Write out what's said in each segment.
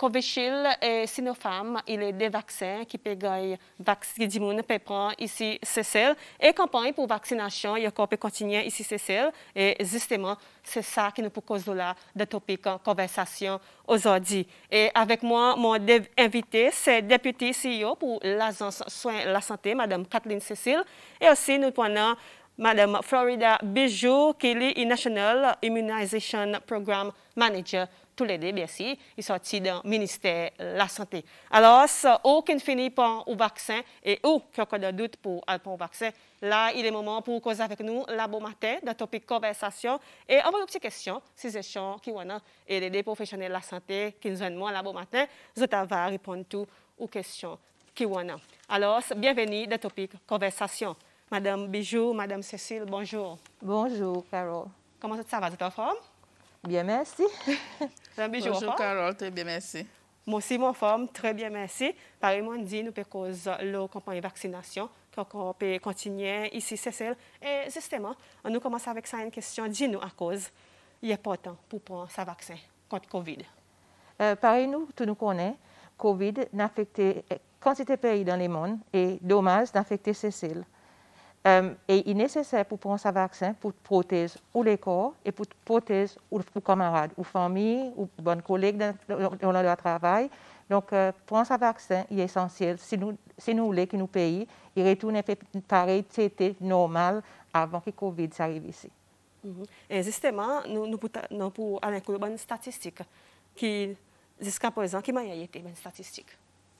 Covishield et Sinopharm, il est des vaccins qui peuvent prendre ici Cécile. Et campagne pour vaccination, il peut continuer ici Cécile. Et justement, c'est ça qui nous cause de topic en conversation aujourd'hui. Et avec moi, mon invité, c'est député CEO pour l'Agence Soins la Santé, Mme Kathleen Cécile. Et aussi, nous prenons Mme Florida Bijou, qui est National Immunization Program Manager. Tous les deux, merci, ils sont sortis du ministère de la Santé. Alors, aucun finit par le vaccin et quelqu'un de doute pour le vaccin. Là, il est moment pour causer avec nous la bon matin, de topic conversation. Et on va une petite question, si c'est chiant, qui et les deux professionnels de la santé qui nous ont demandé la bon matin, je vais répondre aux questions qui Alors, bienvenue dans topic conversation. Madame Bijou, Madame Cécile, bonjour. Bonjour, Carole. Comment ça va, vous êtes en forme? Bien, merci. Bonjour, Carole, très bien, merci. Moi aussi, mon forme, très bien, merci. Pareil, on dit, nous pouvons cause la campagne de vaccination, qu'on peut continuer ici, Cécile. Et justement, on nous commence avec ça une question. Dis-nous à cause, il est important pour prendre ce vaccin contre Covid. Pareil, tout nous connaît, Covid n'a affecté quantité de pays dans le monde et dommage n'a affecté Cécile. Et il est nécessaire pour prendre ce vaccin pour protéger ou les corps et pour protéger ou camarades, ou famille, ou bonnes collègues dans le travail. Donc, prendre ce vaccin est essentiel. Si nous voulons que nos pays retournent pareil, c'était normal avant que le Covid arrive ici. Et justement, nous pouvons aller avec une statistique qui, jusqu'à présent, qui m'a été une statistique.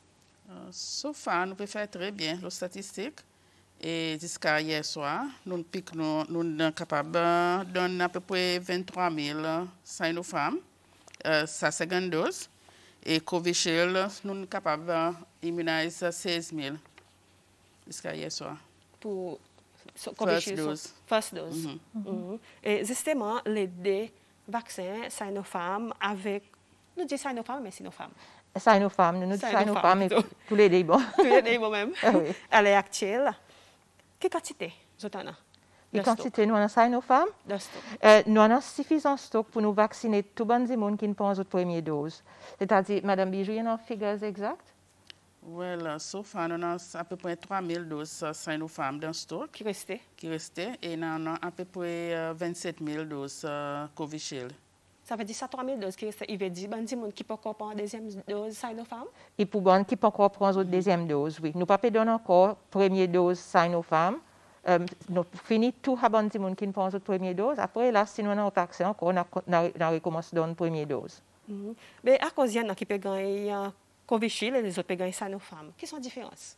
Sauf que nous pouvons faire très bien les statistiques. Et jusqu'à hier soir, nous sommes capables de donner à peu près 23 000 Sinopharm, sa seconde dose. Et Covishield, nous sommes capables d'immuniser 16 000 jusqu'à hier soir. Pour first dose. First dose. Et justement, les deux vaccins Sinopharm avec, nous disons Sinopharm, mais Sinopharm. Sinopharm, nous disons Sinopharm, tous les deux bons. Tous les deux bons même. Oui. Elle est actuelle. Quelle quantité vous avez? Quelle quantité nous avons Sinopharm? Nous avons suffisant stock pour nous vacciner tout le monde qui ne prend notre première dose. C'est-à-dire, Mme Bijou, il y a des figures exactes? Oui, sauf que nous avons à peu près 3 000 doses Sinopharm dans le stock. Qui restait? Et nous avons à peu près 27 000 doses Covishield. Ça veut dire ça, 3 000 doses qui restent. Il veut dire qui peut encore prendre la deuxième dose Sinopharm? Et pour les gens qui peuvent encore prendre la deuxième dose, oui. Nous ne pouvons pas donner encore la première dose Sinopharm. Nous finissons tout les gens qui prennent la première dose. Après, là, si nous avons un vaccin, encore, on recommence à donner la première dose. Mais à cause de qui peut gagner Covishield et les autres peuvent gagner Sinopharm, quelles sont les différences?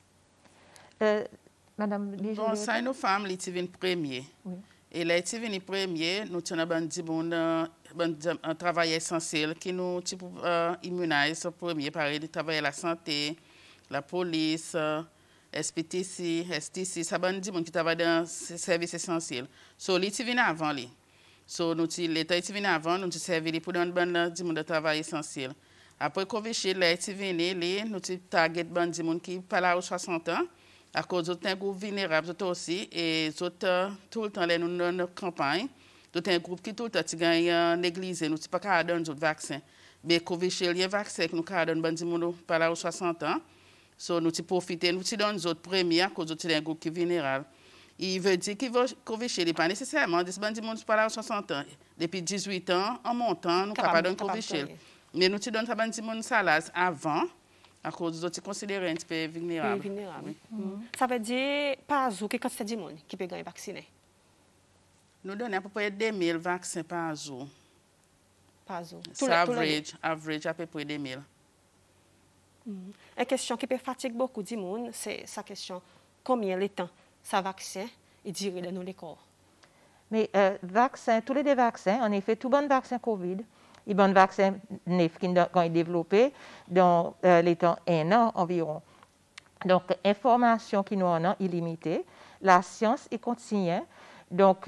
Madame Bijou? Bon, Sinopharm, il est premier. Oui. Et là, il est premier, nous avons un travail essentiel qui nous immunise premier, pareil, le travail à la santé, la police, SPTC, STC, ça veut dire qui travaille dans ces services essentiels. So, il est venu avant. So, l'État est venu avant, nous avons servi pour donner un travail essentiel. Après Covishield, là, il est venu, nous avons target des gens qui parlent aux 60 ans. À cause d'un groupe vulnérable aussi, et tout le temps, nous avons une campagne, tout un groupe qui tout le temps gagne négligé, nous ne pouvons pas donner d'autres vaccins. Mais Covishield, il y a un vaccin que nous avons donné par aux 60 ans, so, nous profitons, nous donnons d'autres premiers à cause d'un groupe qui est vulnérable. Il veut dire que Covishield n'est pas nécessairement des gens qui parlent aux 60 ans. Depuis 18 ans, en montant, nous sommes donner Covishield. Mais nous donnons des gens salaz avant. À cause de considérer un petit peu vulnérable. Oui. Ça veut dire, par jour, quelle quantité de monde qui peut gagner vacciner? Nous donnons à peu près 2000 vaccins par jour. Par jour. Average à peu près 2000. Une question qui peut fatiguer beaucoup de monde, c'est sa question. Combien de temps ce vaccin est duré dans nos corps? Mais tous les deux vaccins, en effet, tout bon vaccin COVID, les bons vaccins neufs qui ont été développés dans les temps 1 an environ. Donc, l'information qui nous en a est limitée. La science est continue. Donc,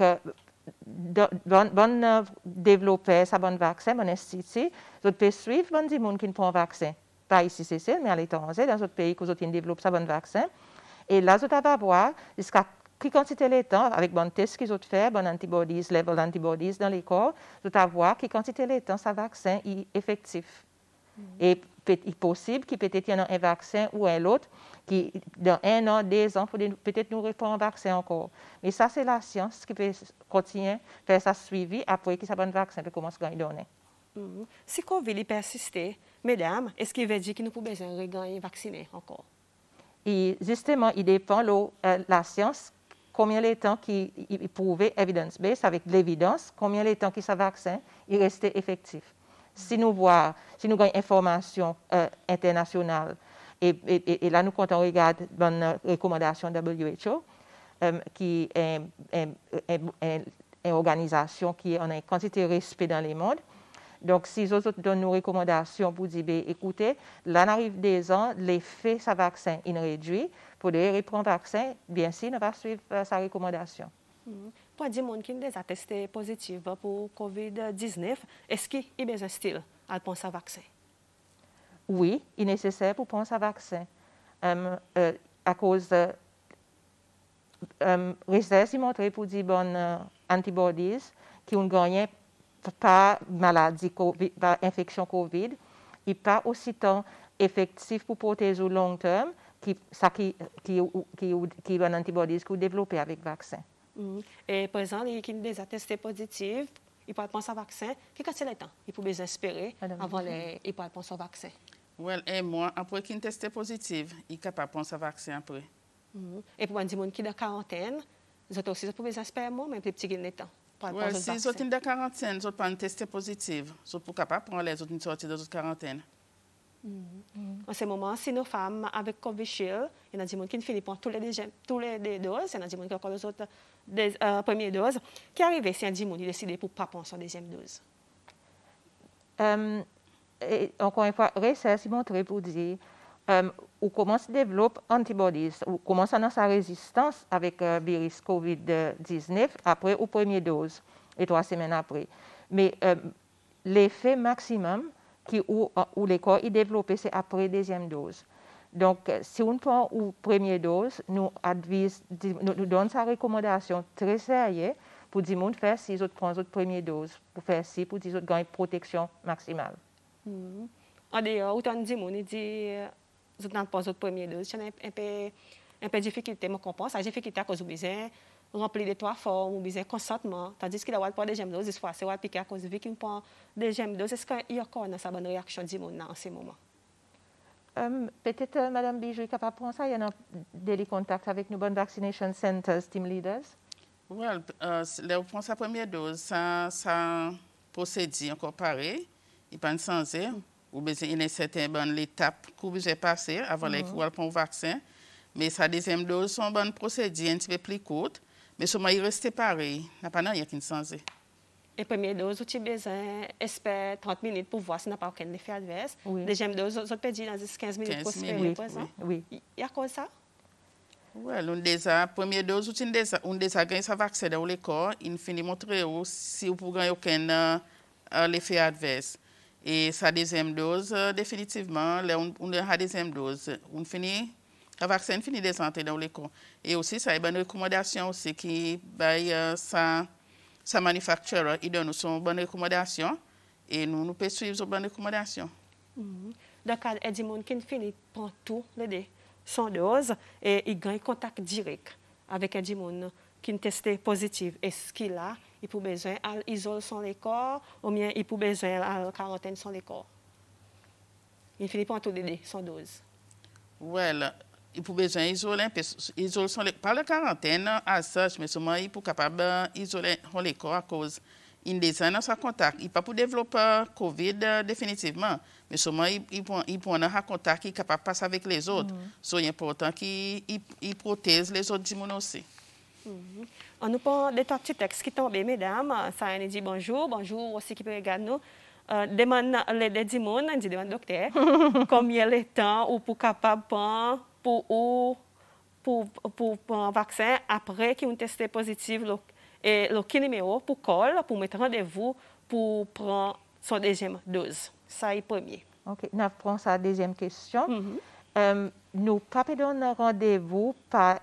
bon développer ce bon vaccin, bon institut, vous pouvez suivre bon des gens qui prennent vaccin. Pas ici, c'est mais à l'étranger, dans d'autres pays qui ont développé ce bon vaccin. Et là, vous allez voir jusqu'à qui quantité de temps, avec bon test qu'ils ont fait, bon antibodies, level antibodies dans les corps, vous allez voir qui quantité de temps ce vaccin est effectif. Et possible qu'il peut-être y en a un vaccin ou un autre qui, dans 1 an, 2 ans, peut-être nous répond un vaccin encore. Mais ça, c'est la science qui peut continuer, faire ça suivi après qu'il y a un vaccin peut commencer à donner. Si COVID persiste, mesdames, est-ce qu'il veut dire que nous pouvons besoin de regagner vacciner encore? Et justement, il dépend de la science, combien de temps qu'il prouve evidence-based, avec l'évidence, combien de temps que ce vaccin il reste effectif. Si nous avons une information internationale, et là, nous, quand on regarde une recommandation WHO, qui est une organisation qui a une quantité de respect dans le monde. Donc, si les autres donnent nos recommandations pour dire, écoutez, là, on arrive des ans, l'effet de ce vaccin est réduit. Pour reprendre le vaccin, bien sûr, on va suivre sa recommandation. Pour des gens qui ont déjà testé positif pour COVID-19, est-ce qu'il y a besoin de prendre ce vaccin? Oui, il est nécessaire pour prendre ce vaccin. À cause de recherches qui montrent pour dire bonnes antibodies qui ont gagné par maladie, par infection COVID, et pas aussi tant effectif pour protéger au long terme qui est un antibodies qui est développé avec le vaccin. Et par exemple, les qui ont déjà testé positif, ils peuvent prendre ce vaccin. Qu'est-ce que c'est le temps? Ils peuvent espérer avant ils peuvent prendre ce vaccin. Oui, et moi, après qu'ils ont testé positif, ils sont capables de prendre ce vaccin après. Et pour les gens qui sont en quarantaine, ils peuvent aussi espérer moi, même les petits qui ont le temps. Oui, si ils sont en quarantaine, ils ne peuvent pas tester positif. Ils sont capables de prendre les autres sorties de la quarantaine. En ce moment, si nos femmes avec Covishield, il y a des gens qui finissent par tous les doses, il y a des gens qui ont encore les autres premières doses. Qui arrive si un gens décide pour ne pas prendre sa deuxième dose? Et encore une fois, recherche montre pour dire on commence à développer antibodies, on commence à avoir sa résistance avec le virus COVID-19 après la première dose et 3 semaines après. Mais l'effet maximum où le corps est développé, c'est après la deuxième dose. Donc, si on prend la première dose, nous donnons sa recommandation très sérieuse pour dire qu'on fait si on prend la première dose, pour faire si, pour dire qu'on gagne une protection maximale. En dehors, autant de gens disent je n'ai pas la première dose, c'est un peu de difficulté, je comprends. La difficulté à cause du besoin remplir les 3 formes, ou besoin consentement. Tandis qu'il a pas de deuxième dose, il faut c'est piquer à cause de qu'il prend deuxième dose. Est-ce qu'il y a encore une bonne réaction du monde en ce moment? Peut-être Mme Bijou est capable de prendre ça. Il y a des contacts avec nos bonnes vaccination centers, team leaders. Oui, là, on prend sa première dose, ça procédé encore pareil. Il pas changé. Ou bien il y a certaines bonnes étapes que vous avez passées avant de prendre le vaccin. Mais sa deuxième dose, c'est une bonne procédure un petit peu plus courte. Mais seulement il reste pareil. Il n'y a pas rien qui change. Et première dose, tu as besoin d'espérer 30 minutes pour voir s'il n'y a pas aucun effet adverse. Oui. Deuxième dose, tu peux dire dans 15 minutes pour espérer. Oui. Il y a quoi ça? Oui, la première dose, on a déjà gagné ce vaccin dans le corps. Il finit de montrer si vous pouvez gagner aucun effet adverse. Et sa deuxième dose, définitivement, on a la deuxième dose. On finit, le vaccin finit de entrer dans le corps. Et aussi, ça y a une recommandation aussi qui sa manufacturer, il donne une bonne recommandation et nous pouvons suivre cette bonne recommandation. Donc, il y a des gens qui finissent par tout les deux, sans dose, et ils gagnent contact direct avec des gens qui ont testé positif. Est-ce qu'il a, il peut besoin d'isoler son corps, ou bien il peut besoin de quarantaine son corps? Il finit par tout les deux, sans dose. Well, il peut besoin d'isoler son pas la quarantaine à ça, mais seulement il peut capable d'isoler son corps à cause il descend dans son contact. Il pas pour développer COVID définitivement, mais seulement il peut en contact, il est capable de passer avec les autres. C'est important qu'il protège les autres gens aussi. On nous prend des petits textes qui tombent, mesdames. Ça nous dit bonjour aussi qui peut regarder nous. Demande les gens, dit demande docteur, combien de temps ou pour capable pour un vaccin après qu'ils ont testé positif et le numéro pour call pour mettre rendez-vous pour prendre son deuxième dose. Ça est premier. OK, nous prenons sa deuxième question. Nous pas donner rendez-vous par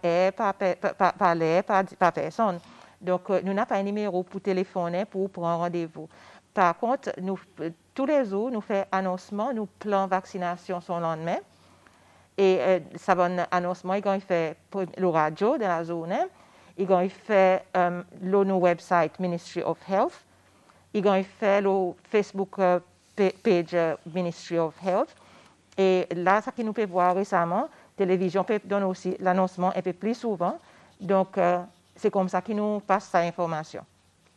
personne. Donc, nous n'avons pas un numéro pour téléphoner pour prendre rendez-vous. par contre, tous les jours, nous faisons annoncement, nous plan vaccination son lendemain. Et ça va un annoncement, ils fait le radio de la journée, ils fait le website Ministry of Health, ils fait le Facebook page Ministry of Health. Et là, ça qui nous peut voir récemment, télévision peut donner aussi l'annoncement un peu plus souvent. Donc, c'est comme ça qu'ils nous passe cette information.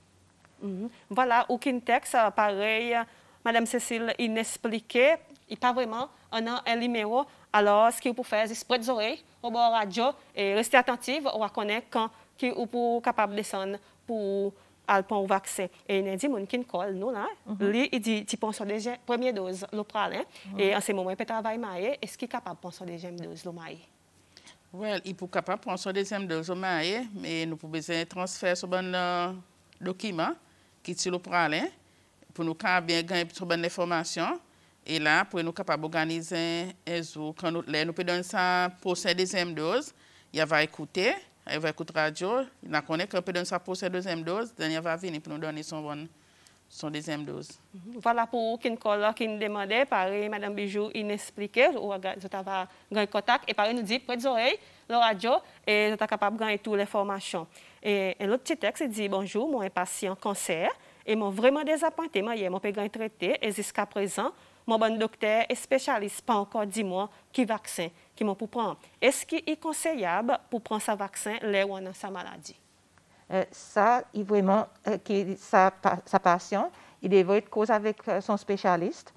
Voilà, aucun texte, pareil, Madame Cécile, il n'expliquait, il pas vraiment, on a un numéro. Alors, ce qu'il faut faire, c'est spread les oreilles au bord radio et rester attentif, on va connaître quand vous êtes capable de descendre pour aller au vaccin. Et il dit, mon qui colle, nous, là, lui, il dit, tu penses déjà première dose, le pralin, et en ce moment, il peut travailler maillé. Est-ce qu'il est capable de penser deuxième dose, le maillé? Oui, il est capable de penser deuxième dose, le maillé, mais nous pouvons besoin de transférer sur un document qui est le pralin pour nous bien gagner sur bonne information. Et là, pour nous capables d'organiser un jour, quand nous pouvons donner ça pour cette deuxième dose, il va écouter radio, il connaît qu'on peut donner ça pour cette deuxième dose, il va venir pour nous donner son deuxième dose. Voilà pour qui nous demandait, pareil, Madame Bijou, il expliquait, ou je t'avais gagné contact, et pareil, nous dit, près des oreilles, le radio, et je suis capable de gagner toutes les formations. Et l'autre petit texte, il dit, bonjour, mon patient cancer, et m'ont vraiment désappointé, mon peux gagner traité, et jusqu'à présent, mon bon docteur et spécialiste pas encore dit moi qui vaccin qui m'ont pour prendre. Est-ce qu'il est conseillable pour prendre ce vaccin là où on a sa maladie? Ça, il vraiment sa patient, il devrait être cause avec son spécialiste.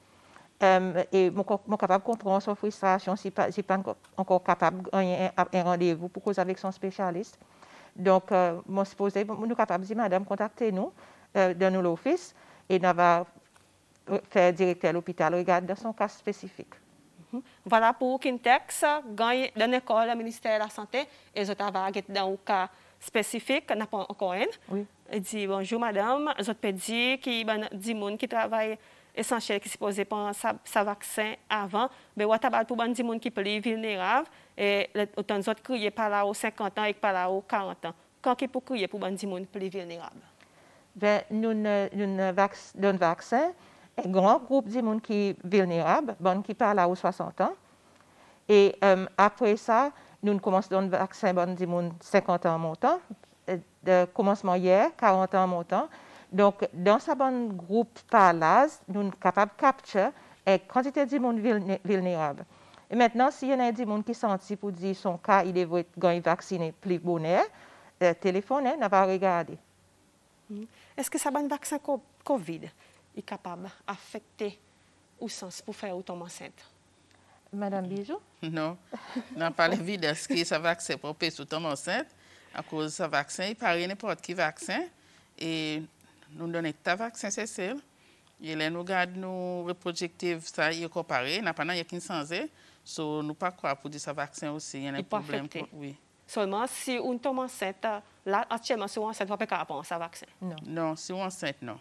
Et mon capable de comprendre son frustration si pas encore capable de gagner un rendez-vous pour cause avec son spécialiste. Donc, mon supposé, nous capable de dire, madame, contactez-nous dans nos offices et nous va faire directeur à l'hôpital, regarde dans son cas spécifique. Voilà pour Kintex, dans l'école, le ministère de la Santé, et je travaille dans un cas spécifique, n'a pas encore un. Oui. Il dit bonjour madame, je peux dire qu'il y a des gens qui travaillent essentiel qui se posent pour sa vaccin avant, mais on a pour des gens qui sont vulnérables, et autant d'autres crier par là aux 50 ans et par là aux 40 ans. Quand il peut crier pour des gens plus vulnérables? Nous donnons vaccin. Un grand groupe de gens qui sont vulnérables, qui parlent à 60 ans. Et après ça, nous commençons à donner vaccin à des gens 50 ans montant. De commencement hier, 40 ans montant. Donc, dans ce bon groupe par l'âge, nous sommes capables de capturer une quantité de gens vulnérables. Et maintenant, s'il y en a des gens qui sont sentis pour dire son cas, il devrait être vacciné plus bonheur, téléphoner, on va regarder. Est-ce que ce bon vaccin COVID est capable d'affecter au sens pour faire tomber enceinte? Madame Bijou? Non, n'a pas l'évidence que ce vaccin pour empêcher tomber enceinte. À cause de ce vaccin, il paraît n'importe qui vaccin. Et nous donnons un vaccin CCL. Et là, nous regardons nos reproductifs, ça y est comparé. N'a pas n'a qu'une santé. So, nous pas croire pour dire ce vaccin aussi. Il y a un problème. Oui. Seulement si on tombe enceinte, là, actuellement, si on est enceinte, on ne peut pas répondre à ce vaccin. Non. Non, si on est enceinte, non.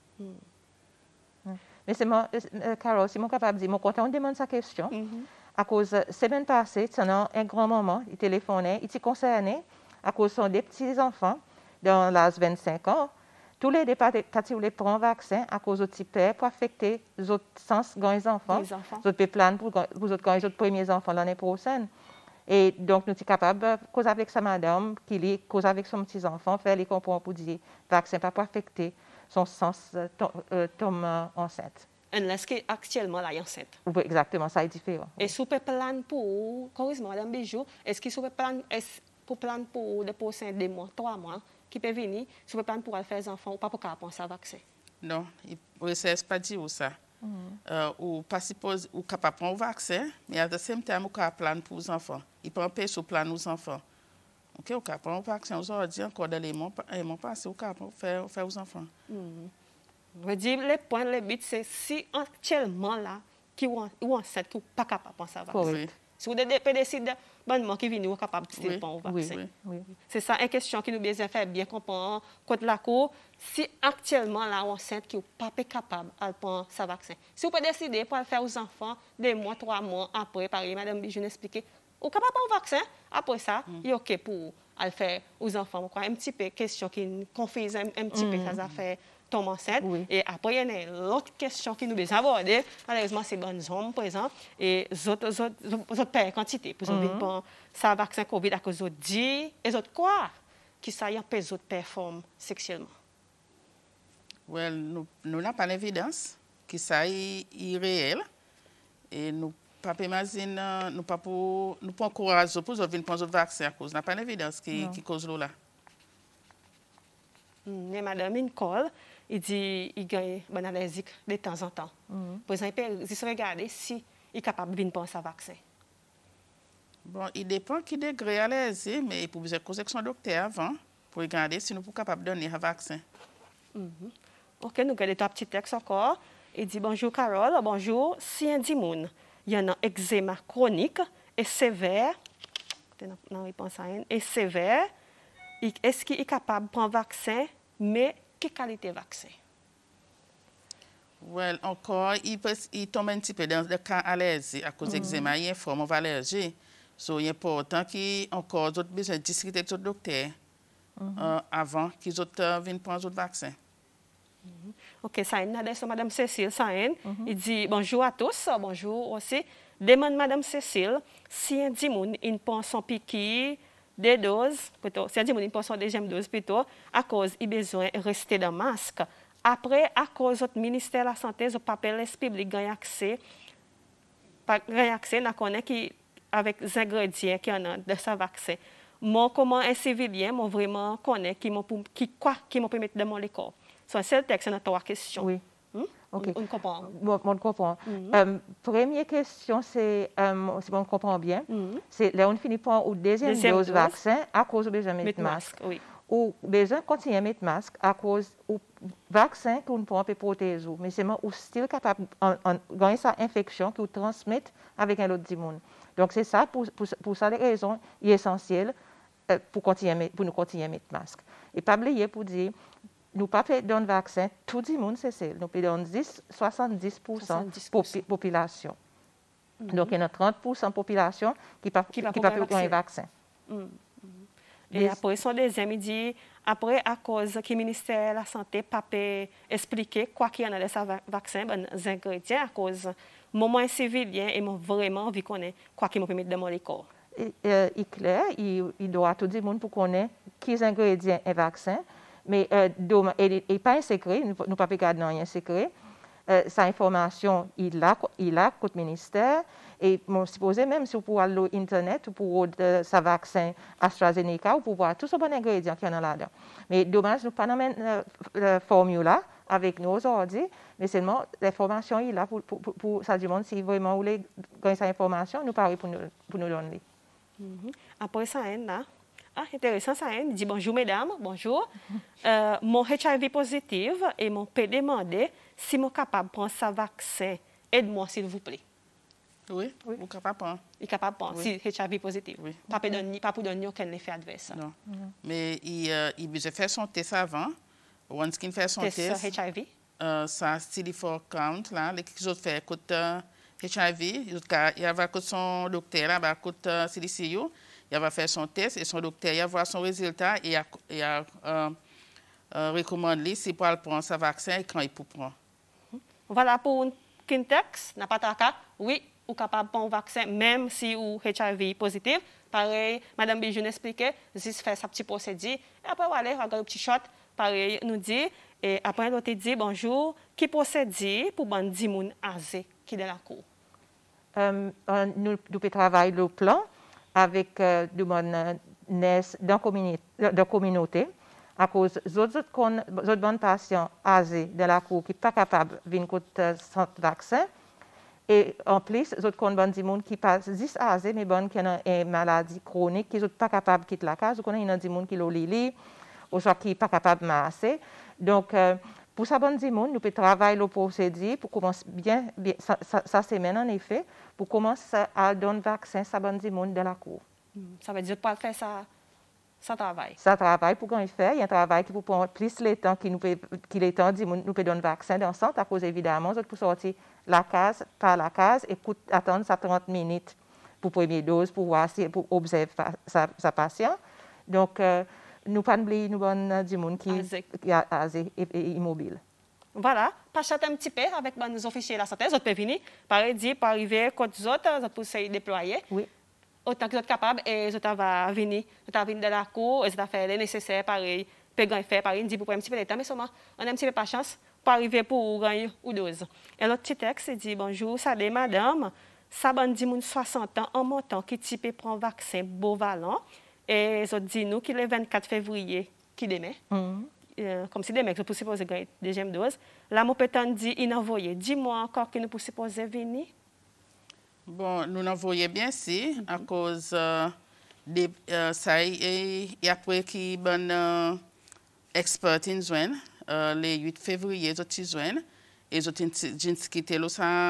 Mais c'est moi, Carole, si je suis capable de dire, je suis content de demander sa question. À cause, semaine passée, un grand moment, il téléphonait, il était concerné, à cause sont des petits-enfants, dans l'âge de 25 ans. Tous les départements voulaient prendre un vaccin à cause de type pour affecter les autres sens dans les enfants. Les autres plans pour les autres premiers enfants l'année prochaine. Et donc, nous sommes capables de causer avec sa madame, qui cause avec son petit-enfant, faire les comprendre pour dire que le vaccin ne peut pas affecter son sens tombe enceinte. Est-ce qu'actuellement, là, est enceinte? Oui, exactement, ça est différent. Et si vous plan pour, corrigez-moi, Madame Bijou, est-ce que vous plan pour des prochains 2 mois, 3 mois, qui peut venir, si vous plan pour faire des enfants ou pas pour penser à vaccin? Non, il ne pas dire ça. Ou pas supposé ou capable de prendre le vaccin, mais à ce même temps, on peut plan pour les enfants. Il peut empêcher de plan aux enfants. OK, on peut prendre le vaccin aujourd'hui, encore dans les mois passés, on peut faire aux enfants. Je veux dire, le but, c'est si actuellement, là, qui ou enceinte, qui n'est pas capable de penser à vaccin. Oui. Si vous décidez bonnement qui vient, vous êtes capable de prendre le vaccin. Oui. C'est ça une question qui nous besoin faire bien comprendre contre la cour. Si actuellement, là, enceinte, qui n'est pas capable de prendre ce vaccin. Si vous pouvez décider pour le faire aux enfants 2 mois, 3 mois après, par exemple, Madame Bijou expliqué, vous êtes capable de prendre le vaccin. Après ça, il est OK pour le faire aux enfants. Un petit peu question qui confuse un petit peu ça fait tombe enceinte. Et après, il y a l'autre question qui nous besoin aborder. Malheureusement, c'est bonnes hommes présents et les autres pères quantité. Pour exemple, ça vaccin COVID à cause de dit et les autres quoi qui ça y empêche les autres performer sexuellement. Well, nous n'avons pas l'évidence que ça est irréel et nous pas imagine nous pas encourager pour venir prendre le vaccin à cause n'a pas l'évidence qui cause là. Mais madame Nicole, il dit il gagne bon allergique de temps en temps. Par exemple, il se regarder si il est capable de venir prendre ce vaccin. Bon, il dépend qui degré allergie, mais il faut besoin causer avec son docteur avant pour regarder si nous sommes capables de donner un vaccin. OK, nous regardons un petit texte encore. Il dit bonjour Carole, bonjour. Si un dimoun, il y a un eczéma chronique et sévère, est-ce qu'il est capable de prendre un vaccin, mais quelle qualité de vaccin? Well, encore, il tombe un petit peu dans le cas allergie à cause d'eczéma, il y a une forme d'allergie. Donc, il est important qu'il encore besoin de discuter avec le docteur avant qu'ils viennent prendre le vaccin. OK, ça est, Madame Cécile, il dit bonjour à tous, bonjour aussi. Demande Madame Cécile si un dimoun il prend son piqûre des doses, plutôt, si un dimoun il prend son deuxième dose plutôt, à cause il besoin de rester dans le masque. Après, à cause du ministère de la Santé, le papier public gagne accès, avec les ingrédients qui ont de ce vaccin. Moi, comment un civilien, moi vraiment connais qui m'ont permis de mon corps. C'est le texte, on a trois questions. Oui. OK. On comprend. On comprend. Première question, c'est, si on comprend bien, c'est là on finit par une deuxième dose vaccin à cause de besoin de mettre masque. Oui. Ou besoin de continuer à mettre masque à cause du vaccin qu'on peut protéger. Mais c'est moi aussi capable de gagner cette infection qui transmet avec un autre dimoun. Donc c'est ça, pour ça, les raisons essentielles pour nous continuer à mettre masque. Et pas oublier pour dire, nous ne pouvons pas donner le vaccin, tout le monde c'est ça. Nous pouvons donner 70% de population. Donc, il y a 30% de population qui ne peut pas prendre le vaccin. Et après, son deuxième, il dit, après, à cause que le ministère de la Santé n'a pas expliqué quoi qu'il y a dans ce vaccin, les ingrédients, à cause moment civilien, et vraiment envie de connaître quoi qu'il m'a permis de dans mon corps. Il est clair, il doit tout le monde pour connaître quels ingrédients est vaccin. Mais il n'est pas un secret, nous ne pouvons pas garder un secret. Cette information, il a contre le ministère. Et je suppose même si vous pouvez aller sur Internet pour ce vaccin AstraZeneca, vous pouvez voir tous les bons ingrédients qu'il y a là-dedans. Mais dommage, nous n'avons pas la formule avec nous aujourd'hui, mais seulement l'information est là pour ça du monde. Si vraiment vous voulez gagner cette information, nous parlons pour nous donner. Après ça, là. Intéressant, ça. Il dit bonjour, mesdames, bonjour. Mon HIV positif et mon peut demander si je suis capable de prendre ce vaccin. Aide-moi, s'il vous plaît. Oui, vous êtes capable de prendre. Il est capable de prendre, si HIV positif. Oui. Pas pour donner aucun effet adverse. Non. Mais il besoin faire son test avant. Once qu'il fait son test. Test HIV? Ça, CD4 count, là, les autres fait écoute HIV, il va écouter son docteur, là, écoute CDCU. Il va faire son test et son docteur il va voir son résultat et il recommande lui s'il peut prendre ce vaccin et quand il peut prendre. Voilà pour un Kintex, n'a pas ta oui, ou capable de prendre un vaccin même si vous HIV positif. Pareil, Madame Bijoun expliquait, juste faire sa petite procédure. Et après, voilà, on a un petit shot. Pareil, nous dit, et après, l'autre dit bonjour, qui procédure pour ban dimoun azé qui est dans la cour? Nous pouvons travailler le plan avec des communauté à cause des autres bons patients âgés de la cour qui ne sont pas capables de venir sans vaccin. Et en plus, les autres gens qui passent juste âgés, mais qui ont une maladie chronique, qui ne sont pas capables de quitter la case, ou il y a des gens qui l'ont lili, ou soit qui ne sont pas capables de masser. Donc, pour ces gens, nous pouvons travailler le procédé pour commencer bien ça semaine en effet, pour commencer à donner le vaccin à ces gens de la cour. Ça veut dire pas faire ça travail. Ça travaille pour qu'on fait. Il y a un travail qui peut prendre plus le temps qu'il est temps de nous peut donner le vaccin dans le centre à cause évidemment pour sortir la case par la case et attendre ça 30 minutes pour première dose pour voir si pour observer sa patient. Donc nous pas oublier nous bonne du monde qui est âgé et immobile. Voilà, pas chater un petit peu avec nos officiers de la santé, ils peuvent venir, pareil, dire, pour arriver, quand les autres, ils peuvent se déployer. Oui. Autant que vous êtes capable, et vous va venir de la cour, et vous faire le nécessaire, pareil, pegan faire, pareil, dit pour prendre un petit peu de temps, mais seulement, on a un petit peu pas chance pour arriver pour gagner ou 12. Et l'autre petit texte dit, bonjour, ça dit, madame, ça ban dit, 60 ans, en montant, qui type prend vaccin Beauvalan, et ils ont dit, nous, qu'il est 24 février, qui demain. Comme si demain, que vous supposez gagner deuxième dose. Là, mon pétan dit, il envoyé. Dis-moi encore que nous supposons venir. Bon, nous n'envoyons bien si, à cause de ça, et après qui bon expert in joint, le 8 février, ils ont joint, et ils ont quitté le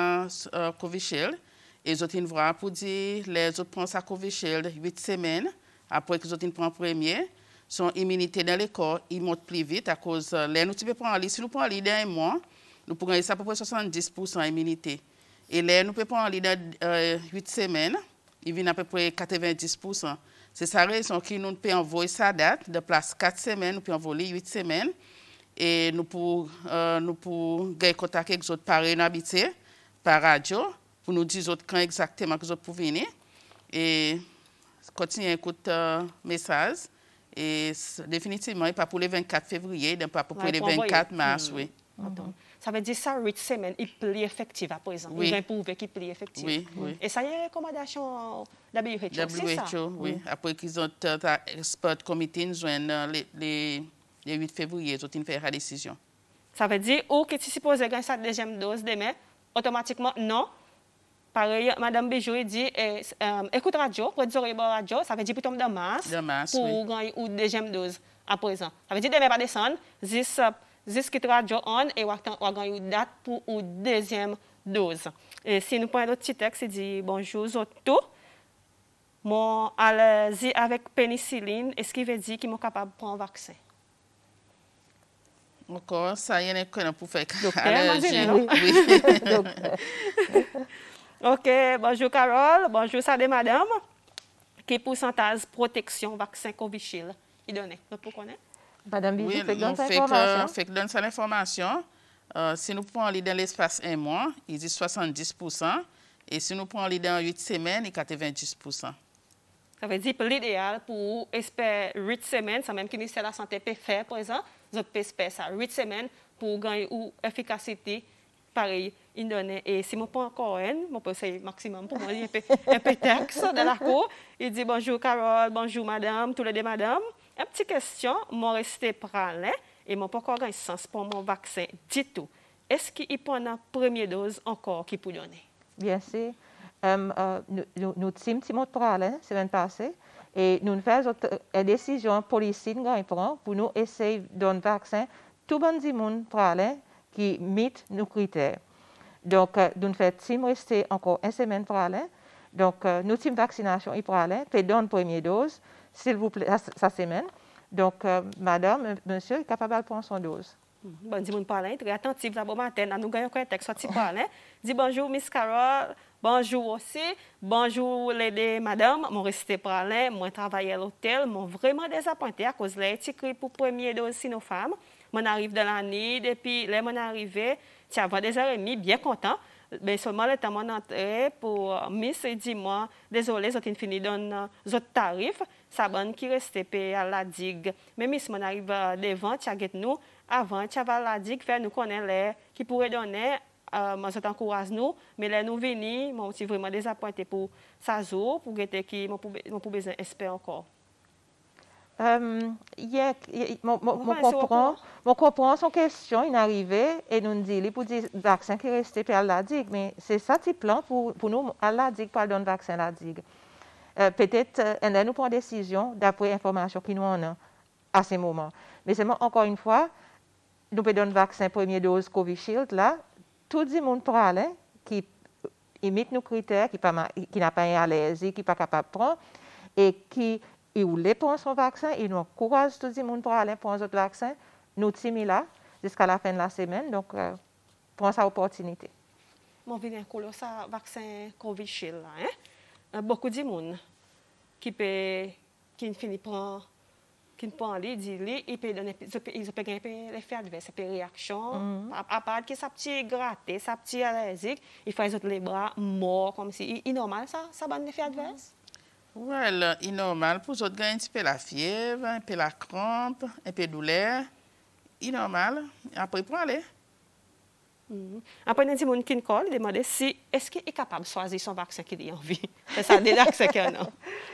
Covishield, et ils ont voir pour dire, les autres prennent sa Covishield 8 semaines, après qu'ils ont pris premier. Son immunité dans le corps, il monte plus vite à cause de nous pouvons prendre si nous prenons l'idée d'un mois, nous pouvons avoir à peu près 70% d'immunité. Et là, nous pouvons prendre l'idée 8 semaines, il vient à peu près 90%. C'est ça la raison qui nous peut envoyer sa date de place 4 semaines, nous pouvons envoyer 8 semaines. Et nous pouvons gagner contact avec les autres parents habités par radio pour nous dire quand exactement que nous pouvons venir. Et continuer à écouter message. Et définitivement, pas pour le 24 février, donc pas pour le 24 mars, oui. Ça veut dire ça, 8 semaines, il plie effectif à présent. Oui. Il a prouvé qu'il plie effectif. Oui, oui. Et ça y est, recommandation de la WHO, c'est ça? Oui. Après qu'ils ont expert comité, ils ont le 8 février, ils ont fait la décision. Ça veut dire, ou que tu supposes gagner sa deuxième dose demain, automatiquement, non. Pareil, Mme Bijou dit, écoute radio, pour dire radio, ça veut dire pour tomber de masse pour gagner une deuxième dose à présent. Ça veut dire demain pas descendre, quitte radio on et on va gagner une date pour une deuxième dose. Et si nous prenons notre petit texte, il dit bonjour tout. Mon allergie avec pénicilline, est-ce qu'il veut dire qu'ils sont capables de prendre un vaccin? Encore, ça y est, pour faire allergie. Oui. OK, bonjour Carole, bonjour Sadé Madame. Quel pourcentage de protection vaccin Covishield il donne? Vous connaissez? Madame Bijou, oui, fait donne cette information. Si nous prenons dans l'espace 1 mois, il dit 70%. Et si nous prenons dans 8 semaines, il dit 90%. Ça veut dire que l'idéal pour espérer 8 semaines, c'est même que le ministère de la Santé peut faire, par exemple, vous pouvez espérer ça 8 semaines pour gagner une efficacité pareil. Et si je prends encore je peux essayer maximum pour moi, un peu texte de la cour. Il dit bonjour Carole, bonjour madame, tous les deux madame. Une petite question, je resté prêt et je n'ai pas encore un sens pour mon vaccin du tout. Est-ce qu'il prend la première dose encore qui peut donner? Bien sûr. Nous sommes petit mot prêt la semaine passée et nous faisons une décision politique pour nous essayer de donner un vaccin tout le monde prêt qui met nos critères. Donc, nous faisons rester encore une semaine pour aller. Donc, nous avons vaccination pour aller, puis donne la première dose, s'il vous plaît, sa semaine. Donc, madame, monsieur est capable de prendre son dose. Bon, dis-moi parler, très attentif, là, bon matin, nous gagnons un texte, sorti parler. Dis bonjour, Miss Carole, bonjour aussi, bonjour les deux madame, mon resté parler, moi travaille à l'hôtel, moi vraiment désappointé à cause de l'étiquette pour première dose Sinopharm. Moi arrive dans l'année, depuis là, mon arrivé, tu as 2h30, bien content. Mais seulement le temps mon entrée pour Miss et dis-moi, désolé, j'ai fini dans les tarifs, ça bonne qui restait payé à la digue. Mais Miss, mon arrive devant, tu as nous, avant, tu as la digue, faire nous connaître les qui pourrait donner, moi, je t'encourage nous, mais là, nous venons, moi, je suis vraiment désappointé pour ça jour, pour que qui, mon besoin espère encore. Mon comprend son question, il est arrivé et nous dit, il pour dire vaccin qui restait pour la digue, mais c'est ça petit plan pour nous à la digue pour donner vaccin à la digue. Peut-être nous prenons décision d'après l'information que nous avons à ce moment. Mais c'est encore une fois, nous pouvons donner vaccin première dose Covishield là, tout le monde pour aller qui imite nos critères, qui n'a pas une allergie, qui n'est pas capable de prendre et qui ils voulaient prendre son vaccin, ils nous encouragent tout le monde pour aller prendre notre vaccin. Nous sommes là jusqu'à la fin de la semaine, donc prends cette opportunité. Je viens de ça vaccin Covishield là, hein? Beaucoup de monde qui finit prendre qui prend lui dit lui il peut donner il peut gagner l'effet adverse peut réaction à part que ça petit gratté ça petit allergique il fait les autres les bras morts comme si il normal ça donne l'effet adverse. Well, il est normal pour les autres gagner un petit peu la fièvre, un peu la crampe, un peu de douleur. Il est normal. Après, pour aller. Après, il y a des gens qui nous demandent si est-ce qu'il est capable de choisir son vaccin qu'il a envie. C'est ça, des vaccins qu'il a.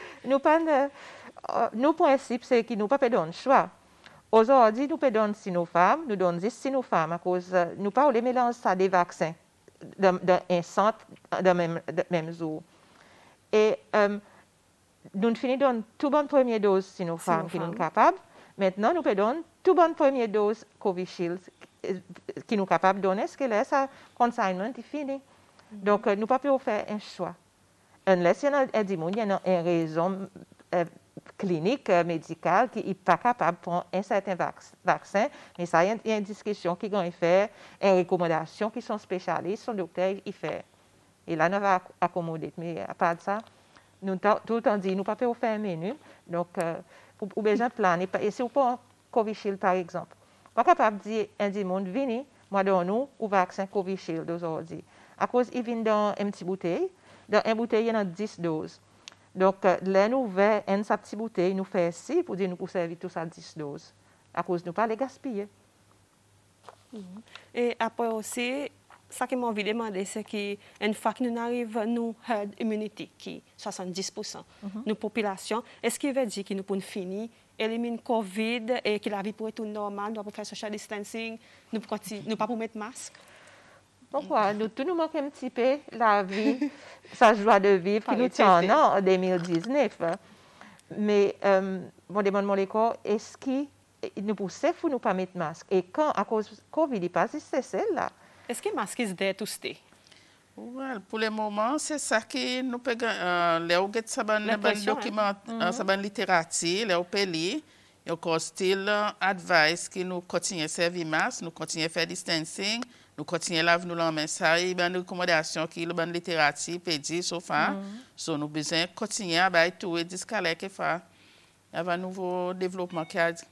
Nos principes, c'est que nous ne pouvons pas donner le choix. Aujourd'hui, nous pouvons donner Sinopharm, nous donnons 10 Sinopharm à cause nous ne pouvons pas mélanger ça des vaccins dans un centre dans le même jour. Et nous finissons de donner toute bonne première dose Sinopharm qui nous sommes capables. Maintenant, nous pouvons donner toute bonne première dose Covishield qui nous sommes capables de donner, ce que là, ça consignment est fini. Donc, nous ne pouvons pas faire un choix. Unless il y a une raison clinique, médicale, qui n'est pas capable de prendre un certain vaccin, mais ça, il y a une discussion qui est faite, une recommandation qui sont spécialistes, son docteur, il fait. Et là, nous va accommoder. Mais à part de ça, nous tout le temps dit, nous ne pouvons pas faire un menu. Donc, pour besoin de planer. Et si vous prenez Covishield, par exemple, pas capable de dire un monde vini, moi donne-nous ou vaccin Covishield aujourd'hui. À cause il vient dans une petite bouteille. Dans une bouteille, il y en a 10 doses. Donc, là, nous ouvrons une petite bouteille, nous faisons ici pour dire nous pour servir tout ça 10 doses. À cause de nous pas les gaspiller. Et après aussi, ce que j'ai envie de demander, c'est qu'une fois que nous arrivons à nous herd immunity, qui est 70%, nos populations, est-ce qu'il veut dire que nous pouvons finir, éliminer Covid et que la vie pourrait être normale, nous ne pouvons pas faire social distancing, nous ne pouvons pas mettre masque? Pourquoi? Nous nous manquons un petit peu la vie, sa joie de vivre qui nous tient en 2019. Mais, je demande mon école, est-ce qu'il nous pousse pour nous pas mettre masque? Et quand, à cause de Covid, il passe, c'est celle-là. Est-ce que le masque est there to stay? Well, pour le moment, c'est ça que nous pouvons les documents, la littérature, les OPLI, et encore style advice que nous continuons à servir masque, nous continuons à faire distancing, nous continuons à laver nos mains. Ça, il y a une recommandation qui est la littérature, pédi, sofa. So, nous besoin continuer à faire tout et discaler que faire. Il y a un nouveau développement qui a dit.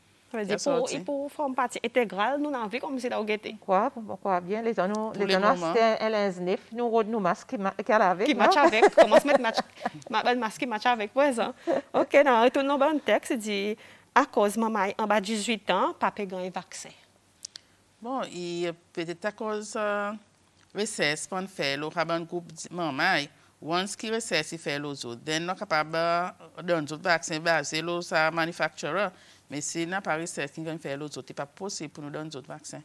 Pour faire partie intégrale, nous n'avons comme si nous avons Pourquoi bien? Les gens, c'est un linge nous masque qui a lavé. Qui match avec, comment se mettre masque qui match avec, présent. Ok, dans retournons dans le texte, il dit, à cause maman en bas de 18 ans, papa a un vaccin. Bon, peut-être à cause recherche qu'on fait, le rabbin groupe maman, once qui recherche, il fait les autres. Then, nous sommes capables de donner d'autres vaccins basés sur la manufacturer. Mais si n'a pas recherche qui vient faire les autres, ce n'est pas possible pour nous donner d'autres vaccins.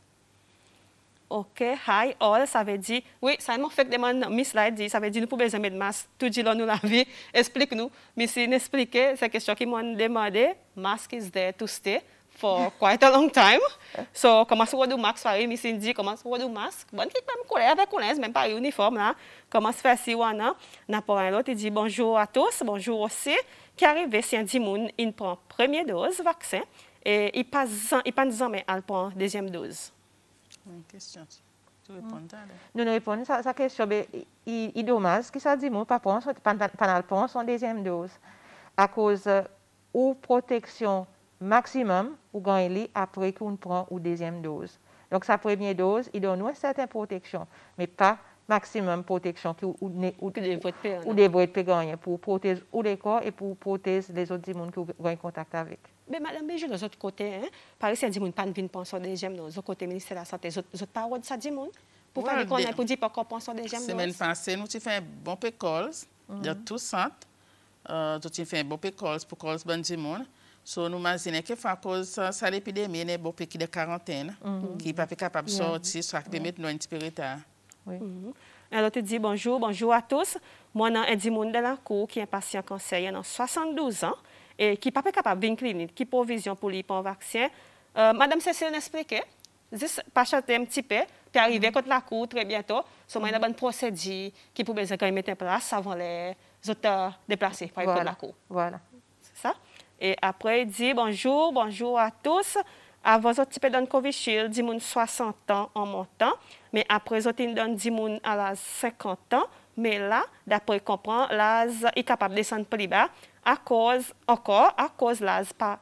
Ok, hi, all, ça veut dire, oui, ça m'a fait demander, Miss Light dit, ça veut dire, nous pouvons mettre masque, tout dit là, nous la vie, explique-nous. Mais si nous expliquer, c'est question qui m'a demandé, mask is there to stay for quite a long time. So, comment se voit masque, pareil, Miss Cindy, comment se voit masque? Bon, qui peut me coller avec connaître, même pas uniforme là. Comment se fait si wana? N'a pas un autre, il dit bonjour à tous, bonjour aussi. Qui arrive, si un dimoun, il prend première dose vaccin et il passe jamais à prendre deuxième dose. Une question. Tu réponds à nous répondons à sa question. Il est dommage que ça dit pas prendre son deuxième dose à cause ou protection maximum ou gagner après qu'on prend une deuxième dose. Donc sa première dose, il donne une certaine protection, mais pas maximum protection ou devrait être gagner pour protéger ou les corps et pour protéger les autres gens qui ont en contact avec. Mais madame, mais je de l'autre côté, hein, par exemple, si on ne pas une pension deuxième dose, au côté ministère de la Santé, les autres paroles, ça dit, pour faire qu'on pour dire pas qu'on pense en deuxième dose. Semaine passée, nous avons fait un bon pécole, de tout centre, nous avons fait un bon pécole pour cause de monde. So, nous imaginons que à cause de l'épidémie, il y a un bon pays de quarantaine qui n'est pas capable de sortir, soit qui peut mettre nous un petit peu retard. Oui. Alors, tu dis bonjour à tous. Moi, j'ai un dimoun de la cour qui est un patient cancer, il a 72 ans et qui n'est pas capable de venir clinique, qui a provision pour lui pour un vaccin. Madame Cécile m'expliquait, juste patienter un petit peu, puis arriver contre la cour très bientôt. So, il y a une bonne procédure qui peut mettre en place avant les autres déplacés pour aller contre la cour. Voilà. C'est ça? Et après, il dit bonjour à tous. Avant, il peut donner Covishield, 10 60 ans en montant. Mais après, il donne 10 à l'âge 50 ans. Mais là, d'après comprendre, l'âge est capable de descendre plus bas à cause l'âge pas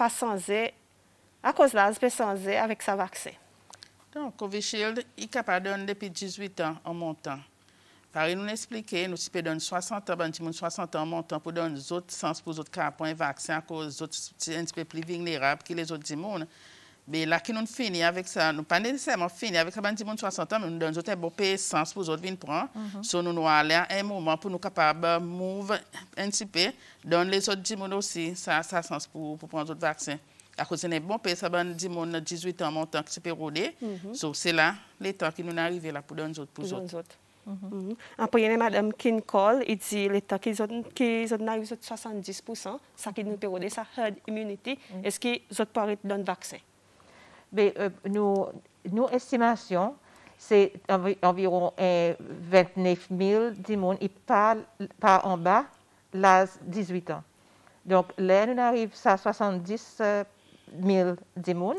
pas changer, à cause de l'âge, peut changer avec sa vaccin. Donc, Covishield, il est capable de donner depuis 18 ans en montant. Pareil, nous expliquer, nous pouvons donner 60 ans, 60 ans en montant pour donner les autres sens pour les autres cas pour un vaccin à cause des autres un petit peu plus vulnérables que les autres du monde. Mais là, qui nous finit avec ça, nous pas nécessairement fini avec ça, 60 ans, mais nous donnons un bon pays sens pour les autres venir prendre. So, nous allons à un moment pour nous capables de move un petit peu, donner les autres du monde aussi, ça sens pour prendre les autres vaccins. À cause d'un bon pays, ça va nous dire 18 ans montant qui se peut rôder. So, c'est là, les temps qui nous arrivent là pour donner les autres pour les autres. Après, il y a Mme Kincall, il dit les temps qu'ils ont arrivé à 70%, ça qui nous peut rôder, ça herd immunity. Est-ce qu'ils ont parlé de le vaccin? Mais nos estimations, c'est environ 29 000 du monde qui parlent par en bas l'âge 18 ans. Donc, là, nous arrivons à 70 000 du monde.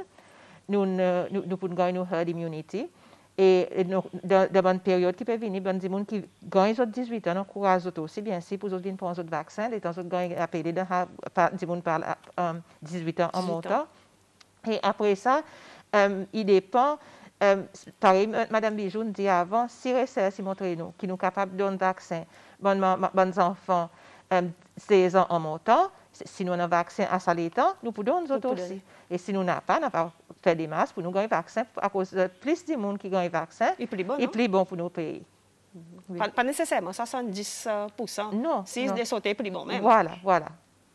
Nous pouvons gagner une herd immunity. Et dans une période qui peut venir, il y a des gens qui gagnent 18 ans, nous encourageons aussi, bien sûr, pour les autres prendre les vaccins. Les temps, ils gagnent à payer des gens par 18 ans en montant. Et après ça, il dépend, pareil, Mme Bijou nous dit avant, si recherche montrez nous, qui nous capables de donner vaccin, bons enfants, 16 ans en montant, si nous avons un vaccin à ça temps, nous pouvons donner autres aussi. Et si nous n'avons pas, nous avons fait des masses pour nous gagner vaccin, à cause de plus de monde qui gagne vaccin, et plus bon pour nos pays. Oui. Pas nécessairement 70%. Non. Si c'est sauté, plus bon même. Voilà.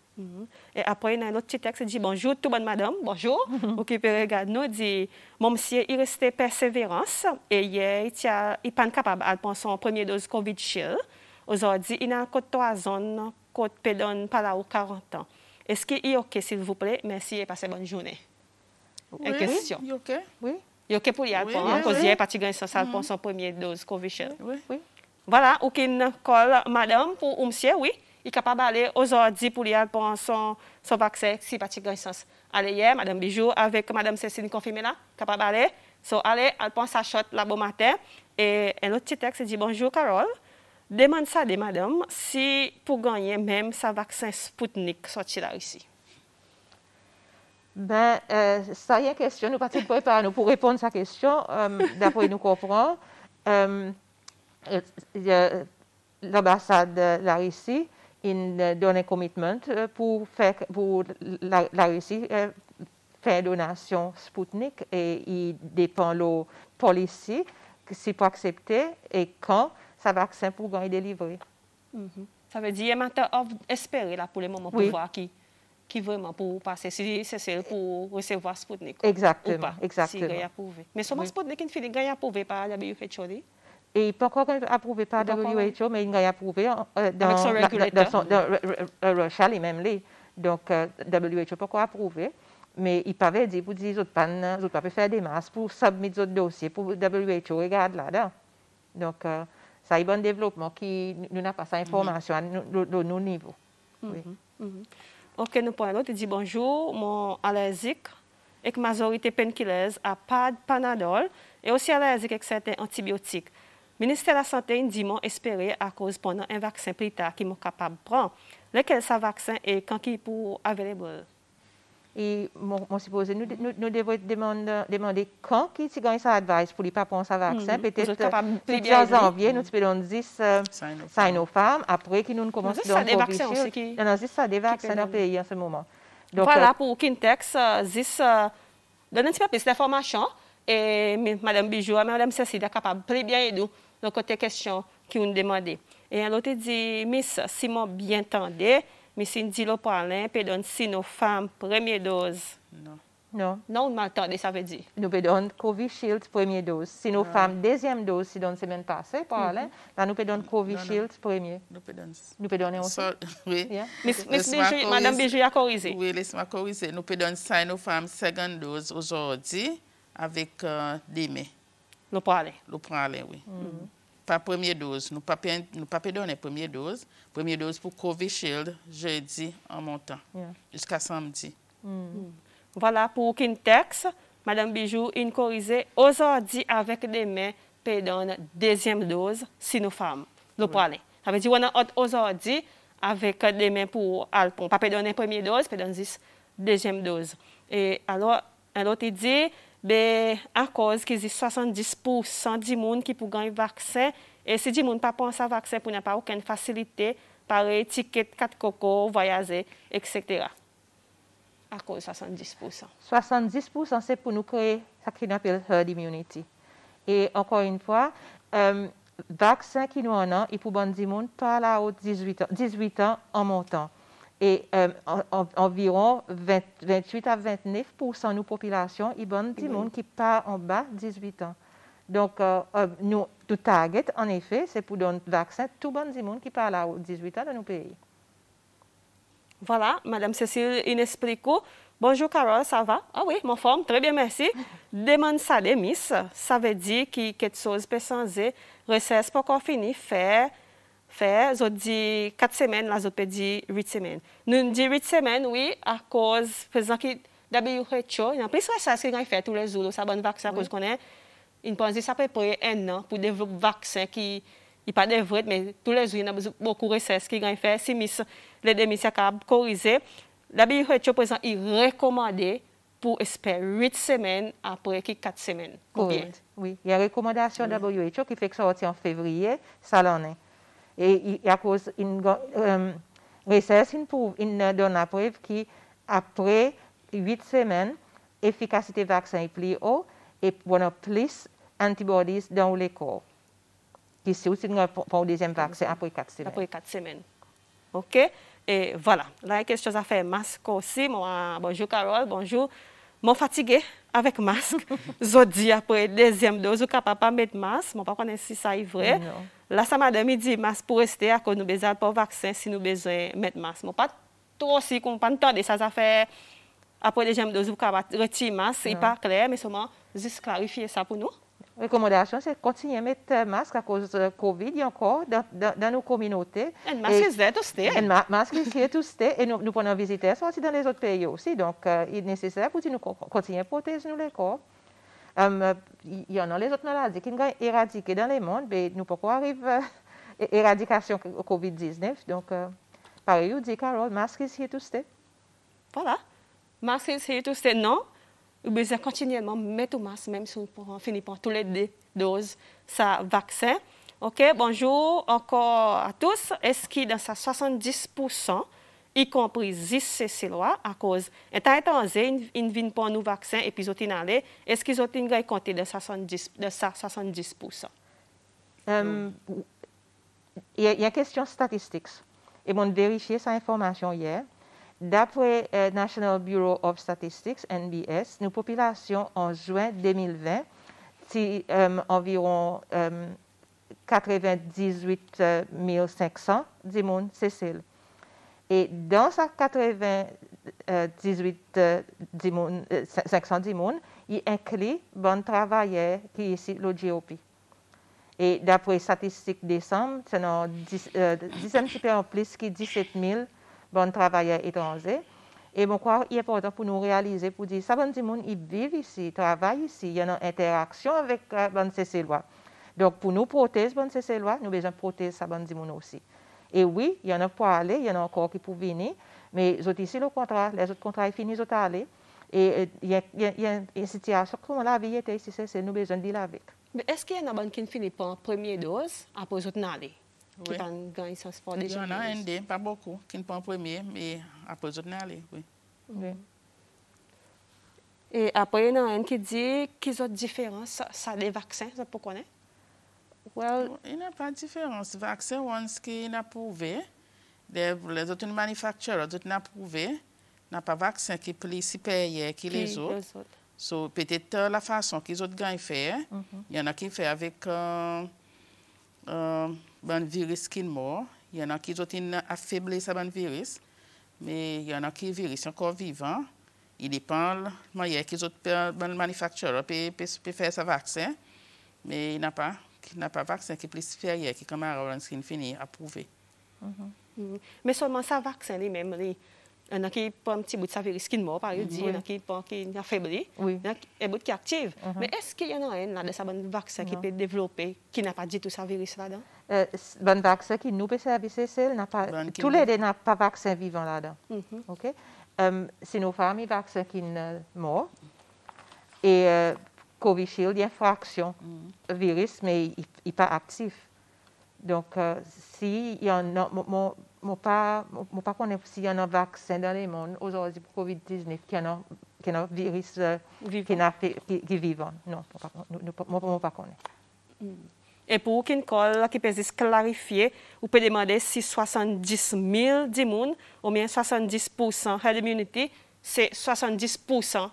Et après, il y a un autre petit texte qui dit bonjour, tout bonne madame, bonjour. Qui peut regarder nous, dit mon monsieur, il restait persévérance et hier, il n'est pas capable de prendre son premier dose Covid Shield. Aujourd'hui, il a encore 3 zones qui peut par là aux 40 ans. Est-ce qu'il est OK, s'il vous plaît? Merci et passez bonne journée. Oui, question. Il est OK. Oui. Il est OK pour y aller, parce qu'il est parti gagner son premier dose Covid Shield. Oui. Voilà, ou qu'il colle madame pour monsieur, oui. Il est capable d'aller aujourd'hui pour aller prendre son vaccin si pas de sens. Allez hier, Mme Bijou avec Mme Cécile confirmée là, capable d'aller. So, allez, elle prend sa shot là bon matin. Et un autre petit texte dit bonjour Carole. Demande ça de madame si pour gagner même sa vaccin Sputnik sorti là ici. Ben, ça y est une question. Nous partons préparer nous pour répondre à sa question. D'après nous comprendre, l'ambassade de la Russie donne un commitment pour la Russie faire donation Sputnik et il dépend le policier s'il peut accepter et quand ça vaccin pour gagner délivré. Ça veut dire maintenant espérer là pour le moment pour voir qui vraiment pour passer si c'est pour recevoir Sputnik. Exactement. Si il approuvé. Mais seulement Sputnik il finit gagne approuvé par la WHO. Et pas encore approuvé par la WHO, mais il a approuvé dans son régulateur. Russia lui-même. Donc, WHO pas encore approuvé, mais il pas dit pour dire qu'ils ne peuvent pas faire des masses pour submettre d'autres dossiers pour WHO regarde là-dedans. Donc, ça est un développement qui nous n'a pas cette information à nos niveaux. OK, nous prenons l'autre. Il dit bonjour, mon allergique avec majorité painkillers à pas de Panadol et aussi allergique avec certains antibiotiques. Le ministère de la Santé dit m'ont espéré à cause pendant un vaccin plus tard qui m'ont capable de prendre. Lequel ce vaccin et quand qui pour available? Et mon supposé, nous devons demander quand qui gagne sa advice pour ne pas prendre sa vaccin. Peut-être en janvier, nous devons 10 Sinopharm. Après, qui nous commence à donner des vaccins. Ça des vaccins dans le pays en ce moment. Donc, voilà pour Kintex, 10 donne un petit peu plus d'informations. Et Mme Bijou, Mme Cécile est capable de bien aider nous dans côté question qui nous demandé. Et l'autre dit, Miss, si moi bien entendais, mais si nous dit le parler, peut donner Sinopharm première dose. Non, on m'a entendu, ça veut dire. Nous peut donner Covishield première dose. Sinopharm deuxième dose, si donne semaine passée, là nous peut donner Covishield premier. Nous peut donner aussi. Oui. Mme Bijou a corrigé. Oui, laisse-moi corriger. Nous peut donner Sinopharm seconde dose aujourd'hui avec demain. Le parler, oui. Pas première dose. Nous ne pas donner première dose. Première dose pour Covishield jeudi en montant jusqu'à samedi. Voilà pour Kintex. Mme Bijou, une corrigée aujourd'hui avec demain, peut donner deuxième dose Sinopharm. Le parler. Ça veut dire qu'on a aujourd'hui avec demain pour Alpon. Pas peut donner première dose, peut donner deuxième dose. Et alors il dit, ben, à cause qu'il dit 70% du monde qui peut gagner vaccin, et si du monde pas prend ça vaccin pour n'a pas aucune facilité, pareil, ticket 4 coco, voyager, etc. À cause de 70%. 70%, c'est pour nous créer ce qu'on appelle herd immunity. Et encore une fois, vaccin qui nous en a, il faut bon du monde par là haut 18 ans en montant. Et environ 28 à 29% de nos populations, il bon du monde qui part en bas de 18 ans. Donc, nous, tout target, en effet, c'est pour donner vaccin tout bon du monde qui part là haut 18 ans dans nos pays. Voilà, Madame Cécile Inesplico. Bonjour Carole, ça va? Ah oui, mon forme, très bien, merci. Demande ça des miss, ça veut dire que quelque chose peut changer. Recesse pas encore fini, faire, je dis 4 semaines, là, je peux dire 8 semaines. Nous disons 8 semaines, oui, à cause, faisant que WHO, il y a plus de recherche qui fait tous les jours, ça bon vaccin, à cause qu'on est, il pense que ça peut prendre 1 an pour développer un vaccin qui n'est pas de vrai, mais tous les jours, il y a beaucoup de recherches qui ont fait, si les démissions sont corrigées. La WHO, par exemple, il recommande pour espérer 8 semaines après 4 semaines. Correct. Oui, il y a une recommandation de WHO qui fait que ça sortir en février, ça l'en est. Et à cause une recherche, il donne la preuve qu'après 8 semaines, l'efficacité du vaccin est plus haute et on a plus d'antibodies dans le corps. Qui c'est aussi pour le deuxième vaccin après 4 semaines. Après 4 semaines. OK? Et voilà. Là, il y a quelque chose à faire. Masque aussi. Bonjour Carole, bonjour. Je suis fatiguée avec masque. Je dis après deuxième dose, je ne suis capable de mettre masque. Je ne sais pas si ça est vrai. Non. Là, ça m'a dit masque pour rester à cause nous besoin pas vaccin si nous besoin mettre masque. Je ne pas trop si on pas entendre ça fait après deuxième dose, vous pouvez retirer masque. Ce n'est pas clair, mais seulement juste clarifier ça pour nous. La recommandation, c'est de continuer à mettre masque à cause de Covid, il y a encore dans nos communautés. Un masque est là, tout stay. Un masque est là, tout stay. Et nous prenons visiter ça aussi dans les autres pays aussi. Donc, il est nécessaire pour nous continuer à protéger les corps. Il y en a les autres maladies qui sont éradiquées dans le monde, mais nous ne pouvons pas arriver à l'éradication de Covid-19. Donc, pareil, vous dites, Carole, masque est là, tout stay. Voilà. Masque est là, tout stay. Non. Vous devez continuellement mettre au masque, même si on finit par toutes les 2 doses, ça vaccin. OK, bonjour encore à tous. Est-ce que dans sa 70%, y compris 10 Cécilois, à cause étant étranger, ils ne viennent pas nous vaccin et puis ils ont allé, est-ce qu'ils ont compté de sa 70%? Il y a une question statistique. Et on a vérifié cette information hier. D'après National Bureau of Statistics, NBS, nos populations en juin 2020, c'est environ 98 500 du monde Cécile. Et dans ces 98 500 du monde, il inclut bon travailleurs qui est ici le GOP. Et d'après les statistiques décembre, c'est un petit peu en plus que 17 000 bons travailleurs étrangers. Et je crois qu'il est important pour nous réaliser, pour dire, ça bon du monde, ils vivent ici, ils travaillent ici, il y a une interaction avec bon Cécilois. Donc, pour nous protéger bon Cécilois, nous avons besoin de protéger ça bon du monde aussi. Et oui, il y en a pour aller, il y en a encore qui pour venir, mais les autres ici, le contrat, les autres contrats, ils finissent à aller. Et il y a une situation comme la vie était ici, c'est nous avons besoin de dealer avec. Mais est-ce qu'il y en a qui finissent par première dose, après les autres n'aller? Oui. Il y en a un, pas beaucoup, qui ne prend premier, mais après les autres n'aller, oui. Oui. Et après, il y en a un qui dit qu'ils ont différence, ça des vaccins, ça peut connaître? Well, il n'y a pas de différence. Le vaccin, once qu'il a prouvé, les autres manufacturers ont prouvé, n'a pas de vaccin qui est plus supérieur que les autres. So, peut-être la façon qu'ils ont fait, il y en a qui fait avec un virus qui est mort, il y en a qui ont affaibli ce virus, mais il y en a qui virus encore vivant. Il dépend de la manière qu'ils ont le manufacturer peut faire ce vaccin, mais il n'a pas de vaccin qui est plus supérieur que comme un qui finit approuvé. Mais seulement ça vaccin lui-même, il y en a qui prend un petit bout de sa virus qui est mort, par exemple, il y en a qui affaibli, il y en a un bout qui est actif. Mais est-ce qu'il y en a un là de ce vaccin qui peut développer, qui n'a pas du tout sa virus là-dedans? Bon vaccin qui nous peut servir, c'est n'a pas tous les deux n'a pas vaccin vivant là-dedans. OK? Sinopharm, il vaccin qui est mort. Et Covishield, il y a une fraction virus, mais il n'est pas actif. Donc, si il y en a, je ne pas connais s'il y a un vaccin dans le monde aujourd'hui pour COVID-19 qui a un virus qui est vivant. Non, je ne pas connais. Et pour qu'une colle qui peut clarifier, vous pouvez demander si 70 000 personnes ou bien 70% herd immunity, c'est 70%.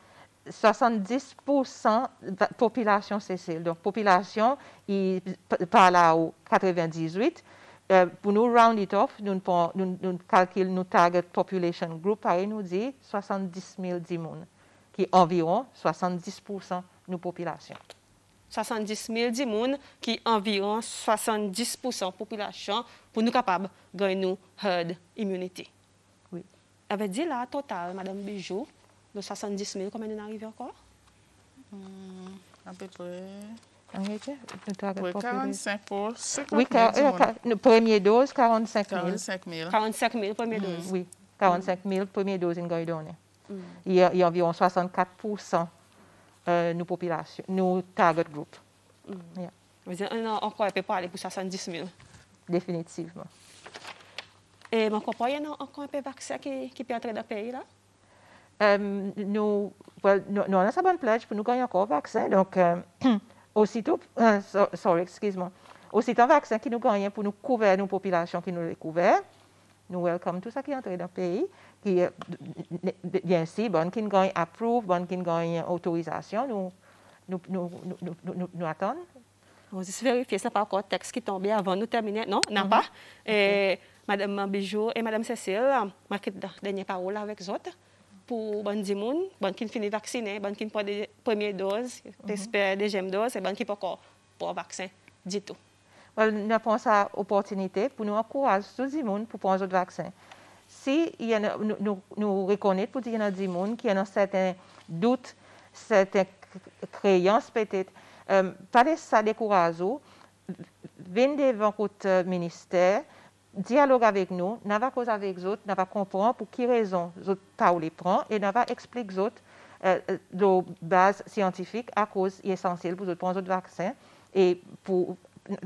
70% de la population Cécile. Donc, population, il parle à 98. Pour nous round it off, nous calculons notre target population group, pareil, nous dit 70 000 personnes, qui est environ 70% de nos populations. 70 000 personnes, qui est environ 70% de la population, pour nous capables de gagner herd immunity. Oui. Avez dit là, total, Madame Bijou, de 70 000, combien nous arrivons encore? À peu près. Oui, 45 pour 50 oui, première dose, 45 000. 45 000 première dose. Oui, 45 000 première dose en Gaïdone. Il y a environ 64% de nos populations, nos target group. Vous dites, encore, on peut pas aller pour 70 000. Définitivement. Et mon copain, il y a encore un peu de vaccin qui peut entrer dans le pays là? Nous avons une bonne pledge pour nous gagner encore un vaccin. Donc, aussitôt, aussitôt un vaccin qui nous gagne pour nous couvrir nos populations qui nous couvrent, nous welcome tout ça qui entre dans le pays, qui bien sûr, bon qui gagne approve, bon qui gagne autorisation, nous attendons. On va vérifier, ce n'est pas encore le texte qui est tombé avant nous terminer. Non, n'a pas. Et Madame Bijou et Madame Cécile, je vais dernière parole avec les autres. Pour les gens qui finissent vacciner, les gens qui prennent la première dose, la deuxième dose, et les gens qui n'ont pas pour le vaccin du tout. Nous avons cette opportunité pour nous encourager tous les gens pour prendre le vaccin. Si nous reconnaissons qu'il y a des gens qui ont certains doutes, certaines créances peut-être, pas de ça décourager, venez devant votre ministère, dialogue avec nous, nous allons causer avec les autres, nous allons comprendre pour quelle raison les autres parlent et nous allons expliquer aux autres de base scientifique à cause essentielle pour prendre le vaccin et pour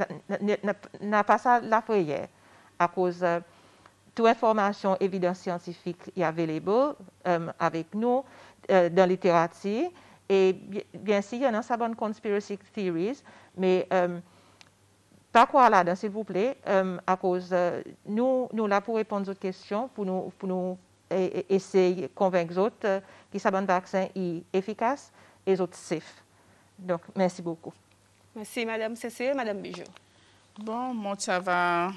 n'a pas ça la prière à cause toute information évidence scientifique est available avec nous dans la littérature et bien sûr il y a une bonne conspiracy theories mais pas quoi là, s'il vous plaît, à cause nous là pour répondre aux questions, pour nous essayer de convaincre les autres que ce vaccin est efficace et les autres safe. Donc, merci beaucoup. Merci, Madame Cécile. Madame Bijou. Bon, moi, ça va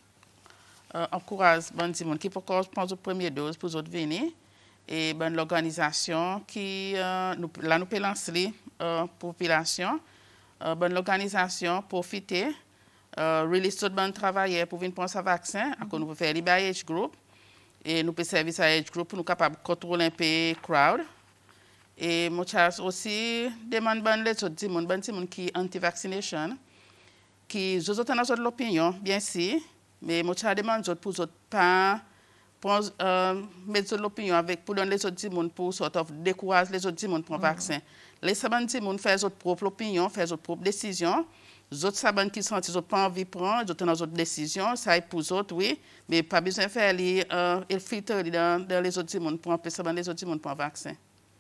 encourager les gens qui peuvent prendre la première dose pour les autres venir. Et l'organisation qui, là, nous pouvons lancer la population. L'organisation profiter. Release tout le monde travailler pour venir prendre ce vaccin. Nous pouvons faire les age group et nous pouvons servir à age group pour nous capables de contrôler un peu le crowd. Et moi aussi demande les autres gens qui anti-vaccination, qui ont autres l'opinion, bien sûr, mais moi demande pour les autres pas mettre l'opinion avec pour donner les autres gens pour sort of décourager les autres gens pour le vaccin. Les gens faire leur propre opinion, faire leur propre décision. Les autres sabantes qui sont ils n'ont pas envie de prendre, ils ont une autre décision, ça est pour les autres, oui, mais pas besoin de faire les filtres dans les autres mondes pour empêcher les autres mondes pour un vaccin.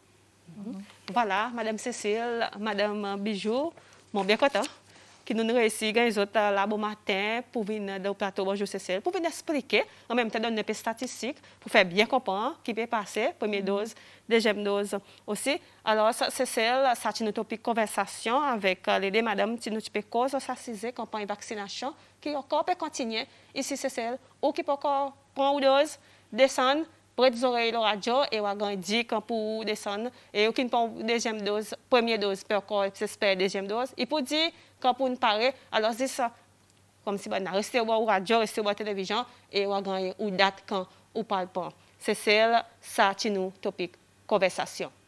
Voilà, Madame Cécile, Madame Bijou, bon, bien content que nous réussissons les autres là bon matin pour venir dans le plateau Bonjour Cécile, pour venir expliquer, en même temps donner des statistiques, pour faire bien comprendre qui peut passer, première dose, deuxième dose aussi. Alors, Cécile, ça c'est notre conversation avec les deux madames qui nous peut cause ça c'est campagne vaccination qui encore peut continuer ici Cécile ou qui peut encore prendre une dose, descendre, prendre les oreilles la radio et on va dire pour descendre et qui prend deuxième dose, première dose peut encore espérer deuxième dose. Et pour dire quand pour nous parler, alors c'est ça comme si on resté au radio, resté au télévision et on va gagner une date quand on parle pas. Cécile, ça c'est notre topic conversation.